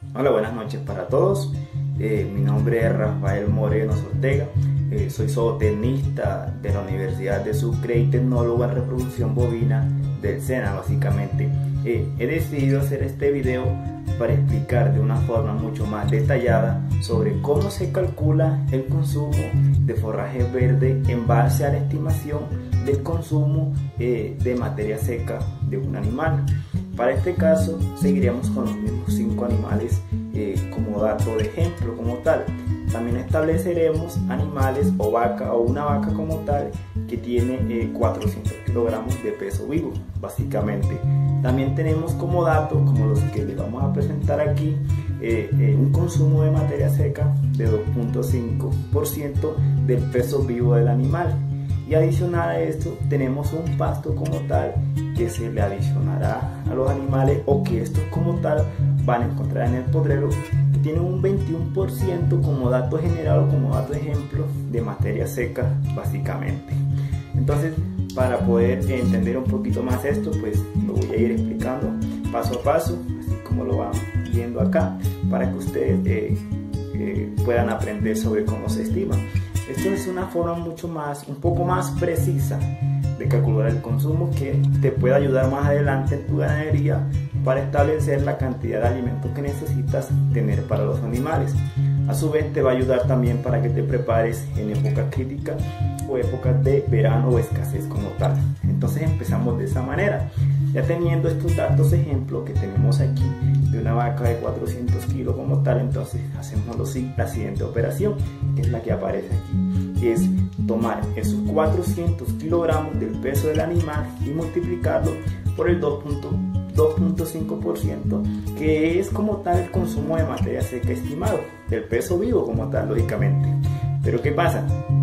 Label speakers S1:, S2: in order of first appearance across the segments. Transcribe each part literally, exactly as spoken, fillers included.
S1: Hola, buenas noches para todos. Eh, mi nombre es Rafael Moreno Ortega. Eh, soy zootecnista de la Universidad de Sucre y tecnólogo en reproducción bovina del SENA, básicamente. Eh, he decidido hacer este video para explicar de una forma mucho más detallada sobre cómo se calcula el consumo de forraje verde en base a la estimación del consumo eh, de materia seca de un animal. Para este caso seguiríamos con los mismos cinco animales eh, como dato de ejemplo como tal. También estableceremos animales o vaca o una vaca como tal que tiene eh, cuatrocientos kilogramos de peso vivo básicamente. También tenemos como datos, como los que les vamos a presentar aquí, eh, eh, un consumo de materia seca de dos punto cinco por ciento del peso vivo del animal. Y adicional a esto tenemos un pasto como tal que se le adicionará a los animales o que estos como tal van a encontrar en el potrero, que tiene un veintiuno por ciento como dato general o como dato ejemplo de materia seca básicamente. Entonces, para poder entender un poquito más esto, pues lo voy a ir explicando paso a paso, así como lo van viendo acá, para que ustedes eh, eh, puedan aprender sobre cómo se estima. Esto es una forma mucho más, un poco más precisa de calcular el consumo que te puede ayudar más adelante en tu ganadería para establecer la cantidad de alimentos que necesitas tener para los animales. A su vez te va a ayudar también para que te prepares en épocas críticas o épocas de verano o escasez como tal. Entonces empezamos de esa manera. Ya teniendo estos datos ejemplo que tenemos aquí de una vaca de cuatrocientos kilos como tal, entonces hacemos la siguiente operación, que es la que aparece aquí, que es tomar esos cuatrocientos kilogramos del peso del animal y multiplicarlo por el dos punto cinco por ciento, que es como tal el consumo de materia seca estimado, del peso vivo como tal, lógicamente. Pero ¿qué pasa?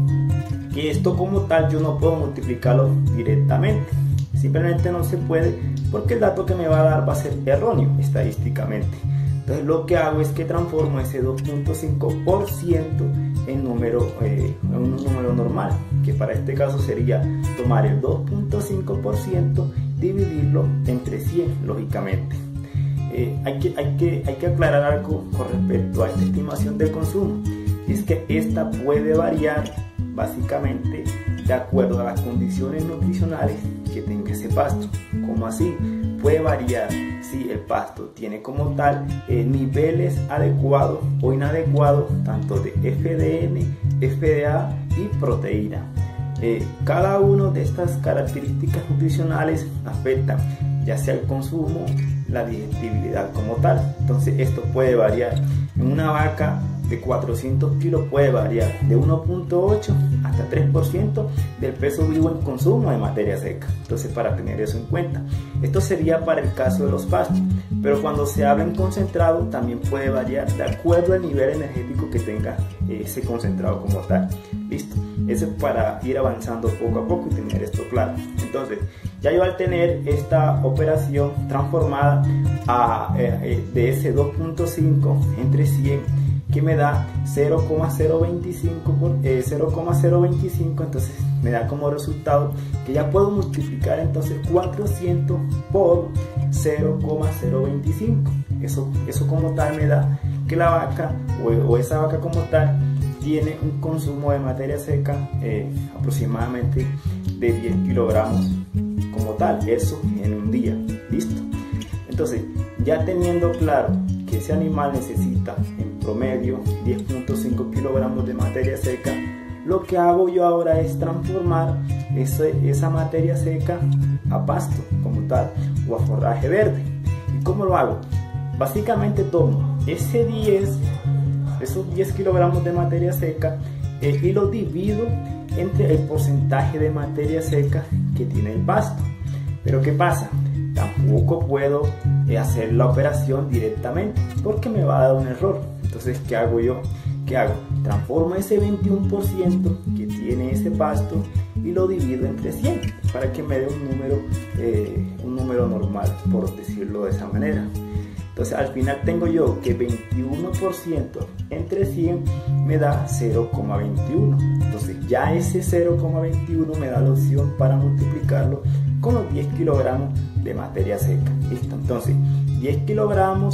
S1: Que esto como tal yo no puedo multiplicarlo directamente, simplemente no se puede porque el dato que me va a dar va a ser erróneo estadísticamente. Entonces lo que hago es que transformo ese dos punto cinco por ciento en, número, eh, en un número normal, que para este caso sería tomar el dos punto cinco por ciento, dividirlo entre cien, lógicamente. Eh, hay, que, hay, que, hay que aclarar algo con respecto a esta estimación del consumo, y es que esta puede variar básicamente de acuerdo a las condiciones nutricionales que tenga ese pasto. ¿Cómo así? Puede variar si el pasto tiene como tal eh, niveles adecuados o inadecuados tanto de F D N, F D A y proteína. Eh, cada una de estas características nutricionales afectan ya sea el consumo, la digestibilidad como tal. Entonces esto puede variar. En una vaca de cuatrocientos kilos puede variar de uno punto ocho hasta tres por ciento del peso vivo en consumo de materia seca. Entonces, para tener eso en cuenta, esto sería para el caso de los pastos, pero cuando se habla en concentrado también puede variar de acuerdo al nivel energético que tenga ese concentrado como tal. Listo, eso es para ir avanzando poco a poco y tener esto claro. Entonces, ya yo al tener esta operación transformada a, eh, de ese dos punto cinco entre cien, que me da cero coma cero veinticinco, eh, cero coma cero veinticinco, entonces me da como resultado que ya puedo multiplicar entonces cuatrocientos por cero coma cero veinticinco. Eso, eso como tal me da que la vaca o, o esa vaca como tal tiene un consumo de materia seca eh, aproximadamente de diez kilogramos como tal, eso en un día. Listo. Entonces, ya teniendo claro que ese animal necesita en promedio diez punto cinco kilogramos de materia seca, lo que hago yo ahora es transformar ese, esa materia seca a pasto como tal o a forraje verde. ¿Y cómo lo hago? Básicamente tomo ese diez, esos diez kilogramos de materia seca eh, y lo divido entre el porcentaje de materia seca que tiene el pasto. Pero ¿qué pasa? Tampoco puedo eh, hacer la operación directamente porque me va a dar un error. Entonces, ¿qué hago yo? ¿Qué hago? Transformo ese veintiuno por ciento que tiene ese pasto y lo divido entre cien para que me dé un número, eh, un número normal, por decirlo de esa manera. Entonces, al final tengo yo que veintiuno por ciento entre cien me da cero coma veintiuno. Entonces, ya ese cero coma veintiuno me da la opción para multiplicarlo con los diez kilogramos de materia seca. Listo. Entonces, diez kilogramos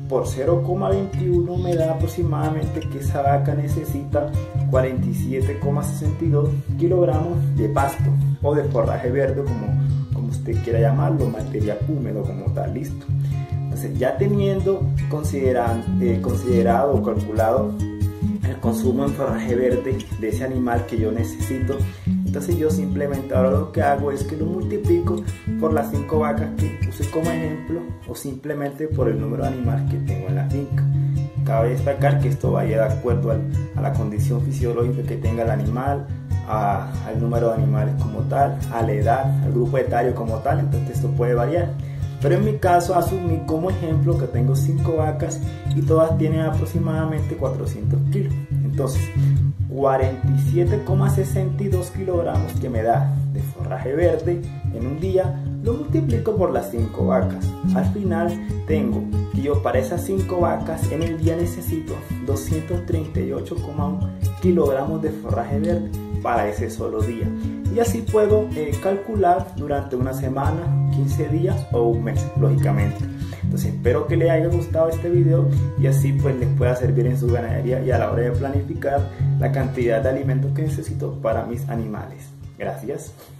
S1: por cero coma veintiuno me da aproximadamente que esa vaca necesita cuarenta y siete coma sesenta y dos kilogramos de pasto o de forraje verde, como, como usted quiera llamarlo, material húmedo como tal, listo. Entonces, ya teniendo considerado, eh, considerado o calculado el consumo en forraje verde de ese animal que yo necesito, entonces yo simplemente ahora lo que hago es que lo multiplico por las cinco vacas que puse como ejemplo, o simplemente por el número de animales que tengo en la finca. Cabe destacar que esto vaya de acuerdo al, a la condición fisiológica que tenga el animal, a, al número de animales como tal, a la edad, al grupo etario como tal, entonces esto puede variar. Pero en mi caso asumí como ejemplo que tengo cinco vacas y todas tienen aproximadamente cuatrocientos kilos. Entonces, cuarenta y siete coma sesenta y dos kilogramos que me da de forraje verde en un día, lo multiplico por las cinco vacas. Al final tengo que yo para esas cinco vacas en el día necesito doscientos treinta y ocho coma uno kilogramos de forraje verde para ese solo día. Y así puedo eh, calcular durante una semana, quince días o un mes, lógicamente. Entonces espero que les haya gustado este video y así pues les pueda servir en su ganadería y a la hora de planificar la cantidad de alimentos que necesito para mis animales. Gracias.